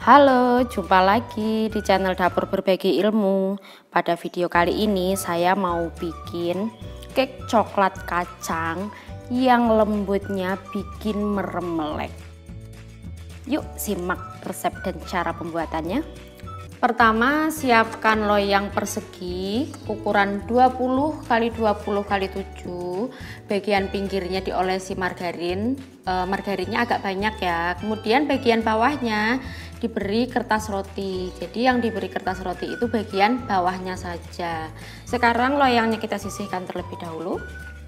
Halo, jumpa lagi di channel Dapur Berbagi Ilmu. Pada video kali ini saya mau bikin cake coklat kacang yang lembutnya bikin merem melek. Yuk simak resep dan cara pembuatannya. Pertama, siapkan loyang persegi ukuran 20 x 20 x 7. Bagian pinggirnya diolesi margarin, margarinnya agak banyak ya. Kemudian bagian bawahnya diberi kertas roti. Jadi yang diberi kertas roti itu bagian bawahnya saja. Sekarang loyangnya kita sisihkan terlebih dahulu.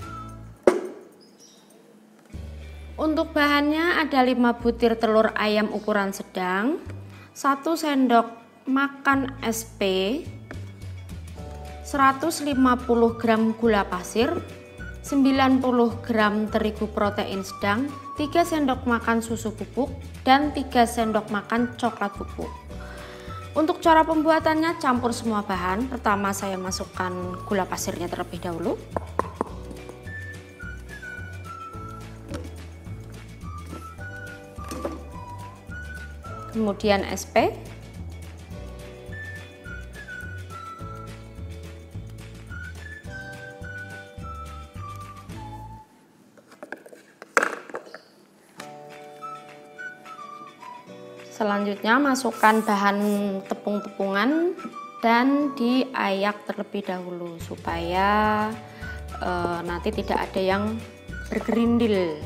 Untuk bahannya ada 5 butir telur ayam ukuran sedang, 1 sendok makan SP, 150 gram gula pasir, 90 gram terigu protein sedang, 3 sendok makan susu bubuk, dan 3 sendok makan coklat bubuk. Untuk cara pembuatannya campur semua bahan. Pertama saya masukkan gula pasirnya terlebih dahulu. Kemudian SP. Selanjutnya masukkan bahan tepung-tepungan dan diayak terlebih dahulu supaya nanti tidak ada yang bergerindil.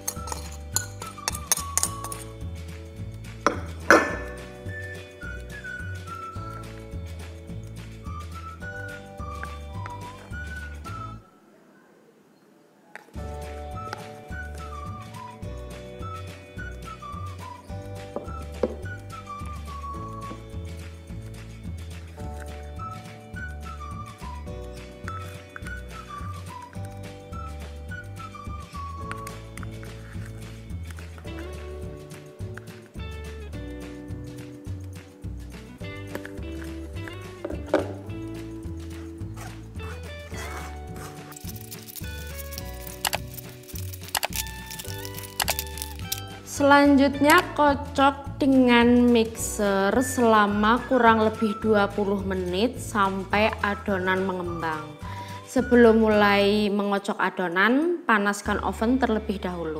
Selanjutnya kocok dengan mixer selama kurang lebih 20 menit sampai adonan mengembang. Sebelum mulai mengocok adonan, panaskan oven terlebih dahulu.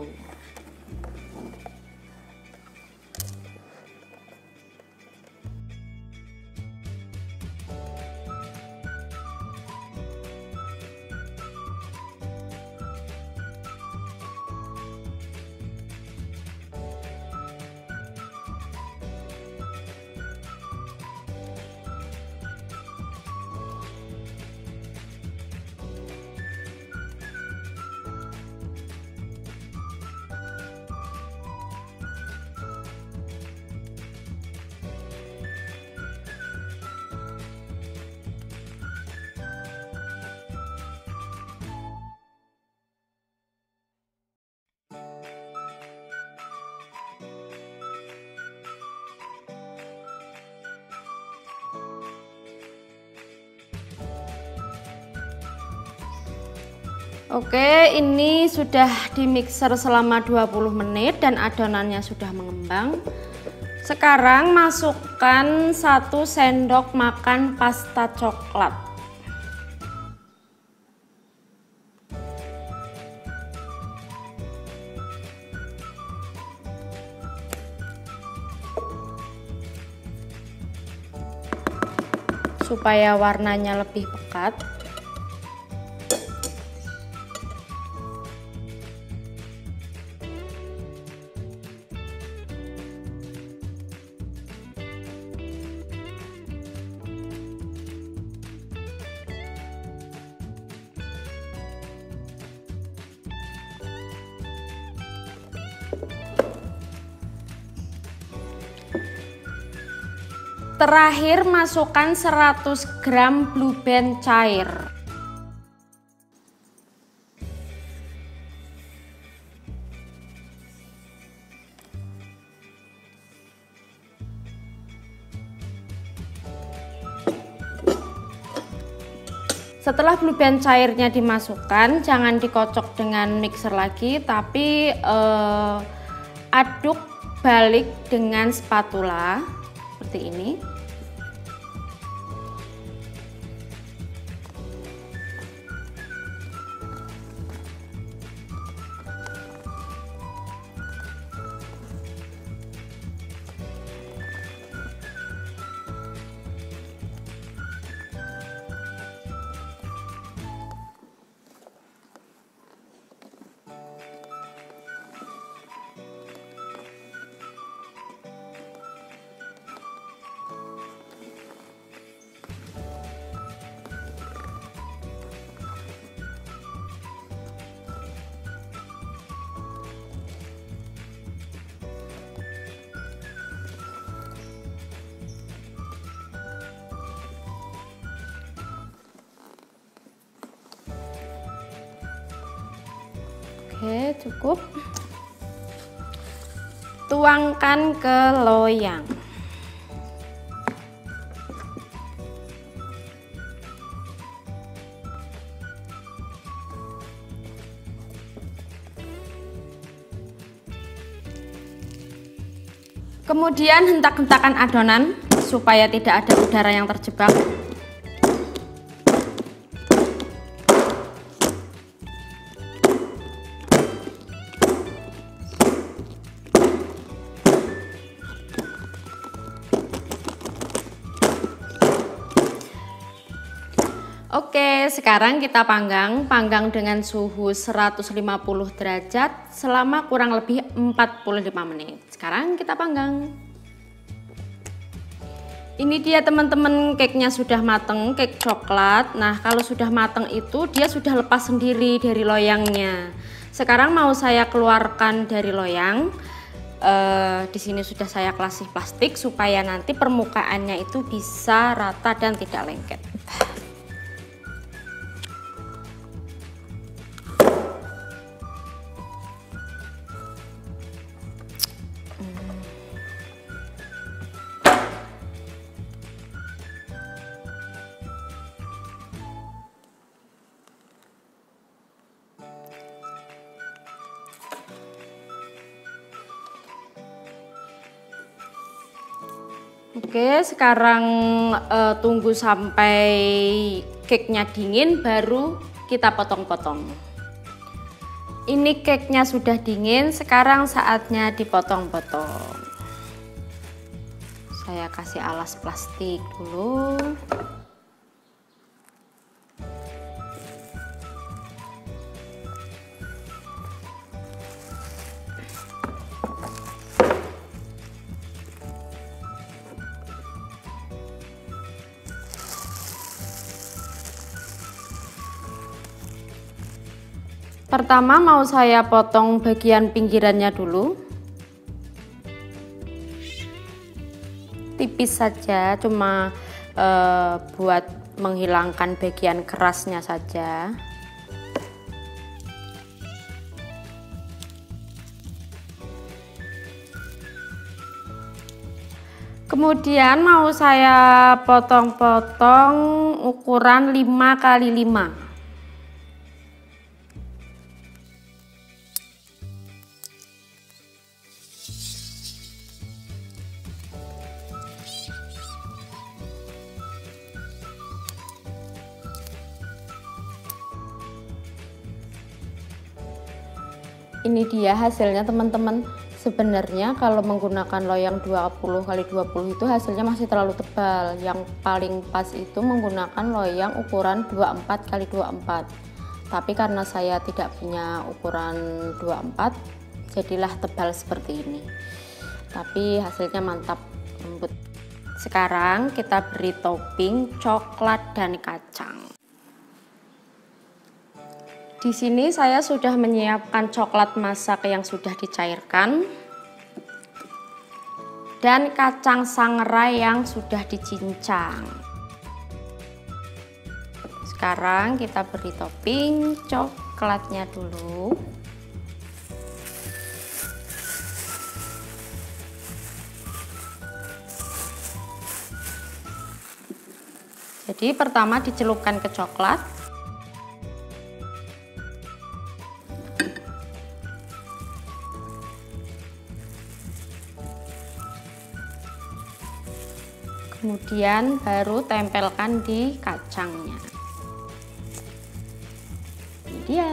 Oke, ini sudah di mixer selama 20 menit dan adonannya sudah mengembang. Sekarang masukkan 1 sendok makan pasta coklat. Supaya warnanya lebih pekat. Terakhir masukkan 100 gram blue band cair. Setelah blue band cairnya dimasukkan, jangan dikocok dengan mixer lagi, tapi aduk balik dengan spatula seperti ini. Oke, cukup. Tuangkan ke loyang. Kemudian hentak-hentakan adonan supaya tidak ada udara yang terjebak. Oke, sekarang kita panggang dengan suhu 150 derajat selama kurang lebih 45 menit. Sekarang kita panggang. Ini dia teman-teman, cake-nya sudah mateng, cake coklat. Nah, kalau sudah mateng itu dia sudah lepas sendiri dari loyangnya. Sekarang mau saya keluarkan dari loyang. Di sini sudah saya kasih plastik supaya nanti permukaannya itu bisa rata dan tidak lengket. Oke, sekarang tunggu sampai cake-nya dingin baru kita potong-potong. Ini cake-nya sudah dingin, sekarang saatnya dipotong-potong. Saya kasih alas plastik dulu. Pertama mau saya potong bagian pinggirannya dulu. Tipis saja, cuma buat menghilangkan bagian kerasnya saja. Kemudian mau saya potong-potong ukuran 5 kali 5. Ini dia hasilnya teman-teman. Sebenarnya kalau menggunakan loyang 20 kali 20 itu hasilnya masih terlalu tebal. Yang paling pas itu menggunakan loyang ukuran 24 kali 24. Tapi karena saya tidak punya ukuran 24, jadilah tebal seperti ini. Tapi hasilnya mantap, lembut. Sekarang kita beri topping coklat dan kacang. Di sini saya sudah menyiapkan coklat masak yang sudah dicairkan dan kacang sangrai yang sudah dicincang. Sekarang kita beri topping coklatnya dulu. Jadi pertama dicelupkan ke coklat. Kemudian baru tempelkan di kacangnya. Ini dia.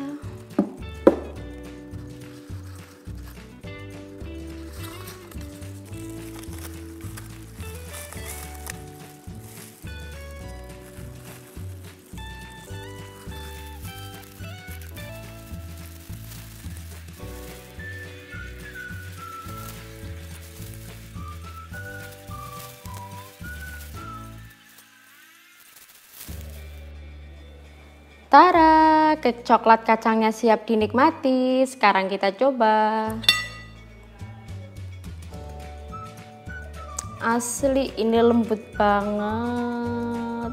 Tara, cake coklat kacangnya siap dinikmati. Sekarang kita coba. Asli ini lembut banget.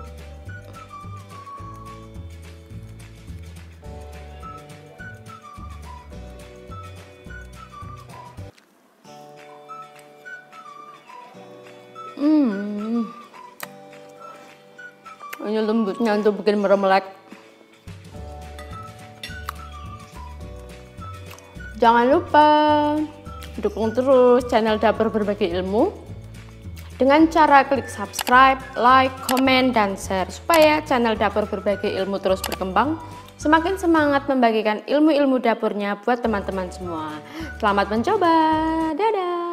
Ini lembutnya untuk bikin meremelek. Jangan lupa dukung terus channel Dapur Berbagi Ilmu dengan cara klik subscribe, like, komen, dan share supaya channel Dapur Berbagi Ilmu terus berkembang, semakin semangat membagikan ilmu-ilmu dapurnya buat teman-teman semua. Selamat mencoba, dadah!